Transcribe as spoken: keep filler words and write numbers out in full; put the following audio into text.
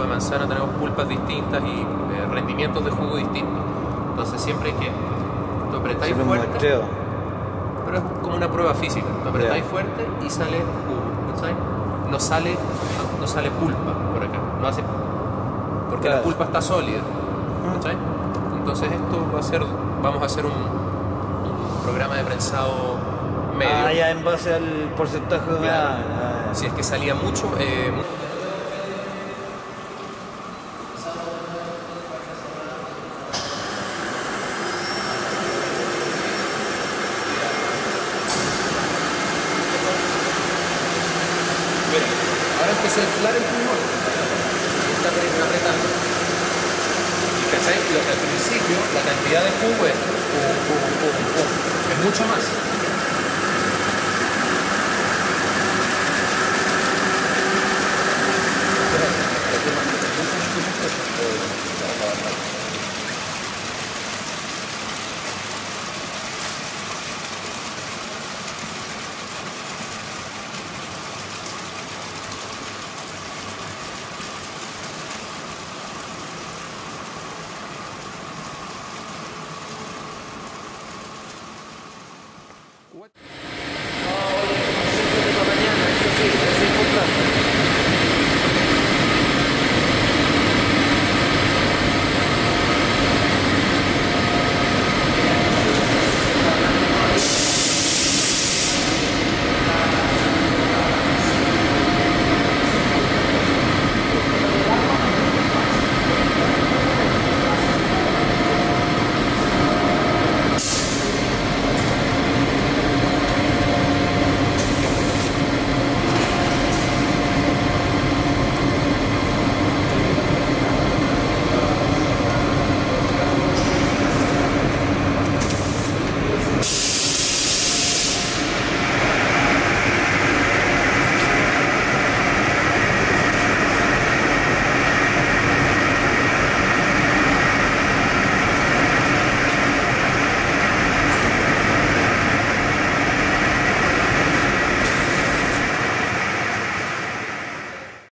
de manzana tenemos pulpas distintas y eh, rendimientos de jugo distintos. Entonces siempre hay que, tú apretáis Solo un fuerte, muestreo. pero es como una prueba física. Tú apretáis Ya. fuerte y sale jugo, ¿cachai? No sale, no sale pulpa por acá, no hace, porque Claro. la pulpa está sólida, ¿cachai? Entonces esto va a ser, vamos a hacer un, un programa de prensado medio. Ah, ya en base al porcentaje de Claro. humedad. Ah, Si es que salía mucho, eh, mira, ahora empezó a inflar el pulmón. Está apretando. Y ¿cachai? Lo que al principio la cantidad de jugo es pum, pum, pum, pum. Es mucho más. What?